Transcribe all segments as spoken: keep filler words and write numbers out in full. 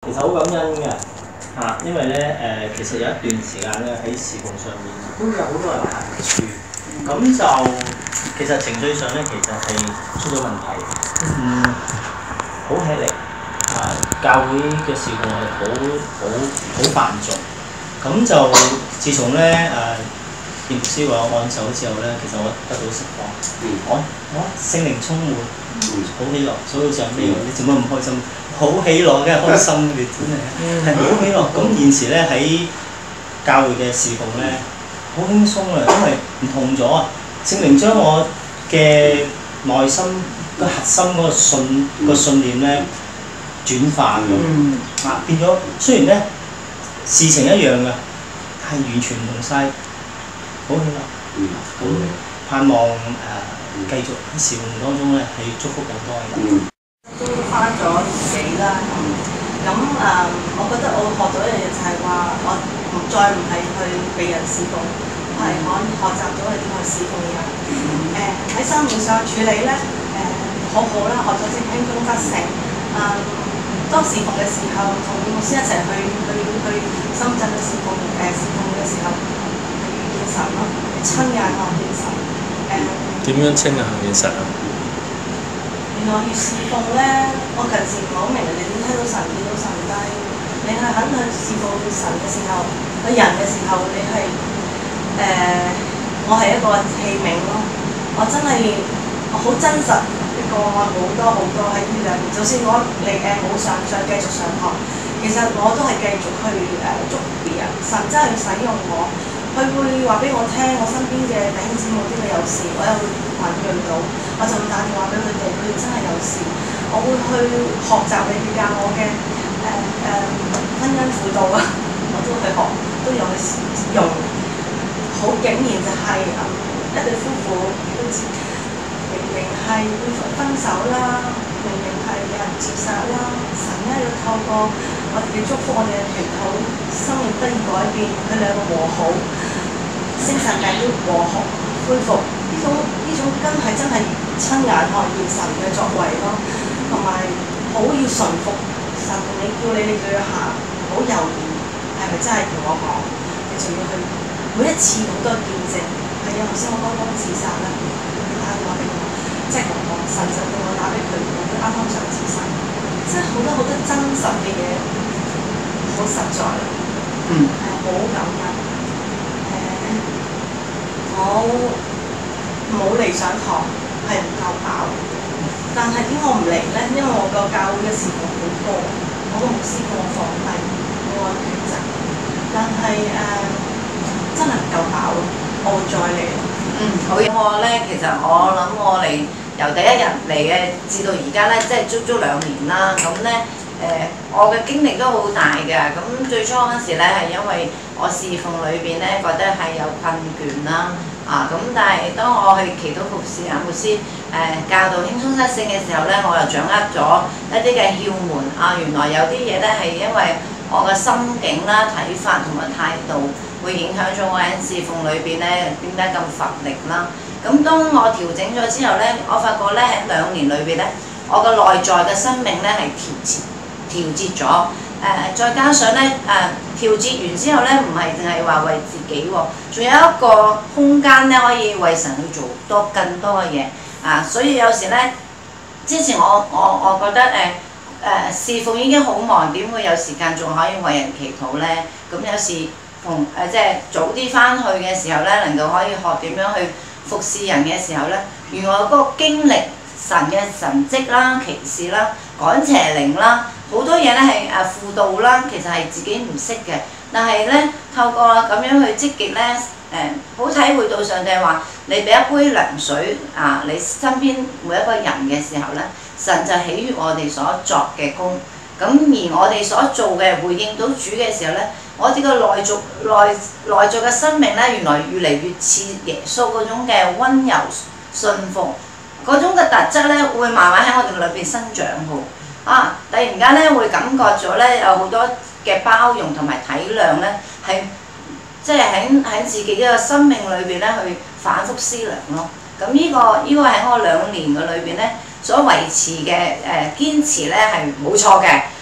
其實好感恩嘅嚇，因為咧誒，其實有一段時間咧喺事奉上面都有好多人難處，咁就其實情緒上咧其實係出咗問題，嗯，好吃力啊！教會嘅事奉係好好好繁重，咁就自從咧誒，葉牧師為我按手之後咧，其實我得到釋放，我我聖靈充滿，好喜樂，所以好似阿咩你做乜咁開心？好喜樂，梗係開心嘅，真係係好喜樂。咁現時咧喺教會嘅事奉咧，好輕鬆啊，因為唔同咗啊。聖靈將我嘅內心個核心嗰個信個信念咧轉化咗，啊變咗。雖然咧事情一樣嘅，係完全唔同晒，好喜樂。咁盼望誒繼續喺事奉當中咧，係祝福好多人。 都花咗年幾啦，咁誒、嗯，我覺得我學咗一樣嘢就係話，我唔再唔係去被人侍奉，我係可以學習咗係點去侍奉人。誒喺生活上處理咧，誒、呃、好好啦，學咗即輕鬆得成。誒、嗯、當侍奉嘅時候，同牧師一齊去去去深圳嘅侍奉，誒、呃、侍奉嘅時候係遇見神咯，親眼看見神。誒、呃、 點樣親眼看見神啊？ 原來越侍奉咧，我近時唔係好明你點聽到神見到神，但係你係肯去侍奉神嘅時候，去人嘅時候，你係誒、呃，我係一個器皿咯。我真係我好真實嘅個案好多好多喺呢兩年，就算我嚟誒冇上想繼續上學，其實我都係繼續去誒祝福別人。神真係使用我，佢會話俾我聽，我身邊嘅弟兄姊妹邊個有事，我又會問佢到，我就會打電話俾佢哋，佢哋真係有事，我會去學習你哋教我嘅誒誒婚姻輔導啊，我都去學，都有去用。好竟然就係、是、誒、嗯、一對夫婦都知，明明係會分手啦，明明係有人自殺啦，神咧要透過我哋嘅祝福，我哋嘅祈禱，生命得以改變，佢兩個和好，精神病都和好恢復。呢種呢種根係真係親眼看見神嘅作為咯，同埋好要順服神，你叫你你就要行，好猶豫係咪真係同我講？你仲要去每一次好多見證，係啊！頭先我剛剛自殺啦，佢打電話俾我，即係我神就叫我打俾佢，佢啱啱想自殺，即係好多好多真實嘅嘢，好實在，嗯，係好感恩。誒、呃，我。冇嚟上堂係唔夠飽，但係點解我唔嚟咧？因為我個教會嘅事務好多，我個牧師叫我放低，叫我抉擇。但係誒、呃、真係唔夠飽，我會再嚟。 嗯，好嘅。我咧其實我諗我嚟由第一日嚟嘅，至到而家咧，即係足足兩年啦。咁咧誒，我嘅經歷都好大嘅。咁最初嗰時咧係因為我侍奉裏邊咧覺得係有困倦啦。啊，咁但係當我去祈禱服侍阿牧師誒、呃、教導輕鬆得勝嘅時候咧，我又掌握咗一啲嘅竅門啊！原來有啲嘢咧係因為我嘅心境啦、睇法同埋態度，會影響咗我喺侍奉裏邊咧點解咁乏力啦。咁當我調整咗之後咧，我發覺咧喺兩年裏邊咧，我嘅內在嘅生命咧係調節調節咗。誒、呃，再加上咧誒、呃、調節完之後咧，唔係淨係話為自己喎，仲有一個空間咧可以為神去做多更多嘅嘢啊！所以有時咧，之前我我我覺得誒誒、呃、侍奉已經好忙，點會有時間仲可以為人祈禱咧？咁有時同誒、呃、即係早啲翻去嘅時候咧，能夠可以學點樣去服侍人嘅時候咧，原來嗰個經歷神嘅神蹟啦、奇事啦、趕邪靈啦。好多嘢咧係誒輔導啦，其實係自己唔識嘅，但係咧透過咁樣去積極咧誒、呃，好體會到上帝話你俾一杯涼水啊，你身邊每一個人嘅時候咧，神就喜悅我哋所作嘅功。咁而我哋所做嘅回應到主嘅時候咧，我哋個內在內內在嘅生命咧，原來越嚟越似耶穌嗰種嘅溫柔信服，嗰種嘅特質咧，會慢慢喺我哋裏邊生長嘅。啊！突然間咧會感覺咗咧有好多嘅包容同埋體諒咧，係即係喺喺自己嘅生命裏邊咧去反覆思量咯。咁呢、這個呢、這個喺我兩年嘅裏邊咧所維持嘅誒、呃、堅持咧係冇錯嘅。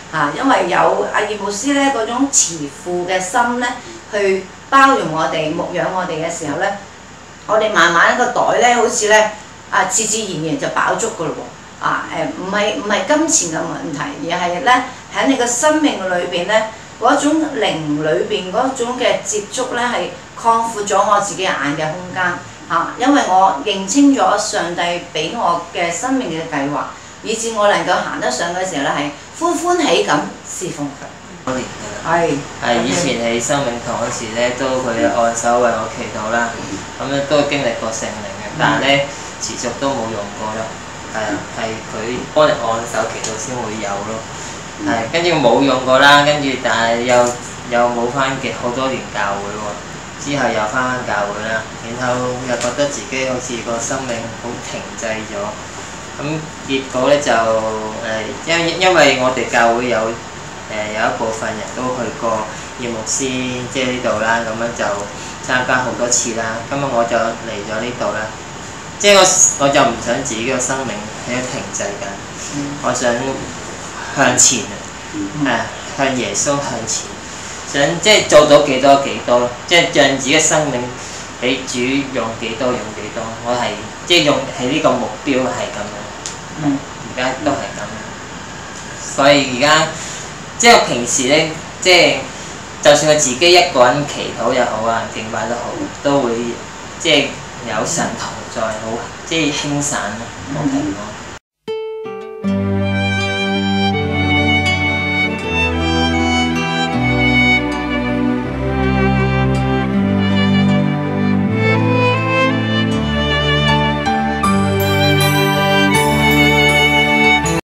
嚇，因為有阿葉牧師咧嗰種慈父嘅心咧，去包容我哋、牧養我哋嘅時候咧，我哋慢慢一個袋咧，好似咧啊自自然然就飽足噶咯喎，啊誒唔係唔係金錢嘅問題，而係咧喺你嘅生命裏邊咧嗰種靈裏邊嗰種嘅接觸咧，係擴闊咗我自己眼嘅空間嚇、啊，因為我認清咗上帝俾我嘅生命嘅計劃，以至我能夠行得上嘅時候咧，係歡歡喜咁侍奉佢。 多年㗎啦， 係係以前喺生命堂嗰時咧，都佢按手為我祈禱啦，咁咧都經歷過聖靈嘅，但係咧持續都冇用過咯，係啊，係佢幫你按手祈禱先會有咯，係跟住冇用過啦，跟住但係又又冇翻嘅好多年教會喎，之後又翻返教會啦，然後又覺得自己好似個生命好停滯咗，咁結果咧就誒因因為我哋教會有。誒、呃、有一部分人都去過葉牧師即係呢度啦，咁樣就參加好多次啦。今日我就嚟咗呢度啦，即係我我就唔想自己嘅生命喺度停滯緊，嗯、我想向前啊，誒、呃、向耶穌向前，想即係做到幾多幾多，即係讓自己嘅生命俾主用幾多用幾多。我係即係用喺呢個目標係咁樣，而家都係咁樣，所以而家。即係我平時咧，即係就算我自己一個人祈禱又好啊，敬拜都好，都會即係有神同在，好即係輕散咯，冇停咯。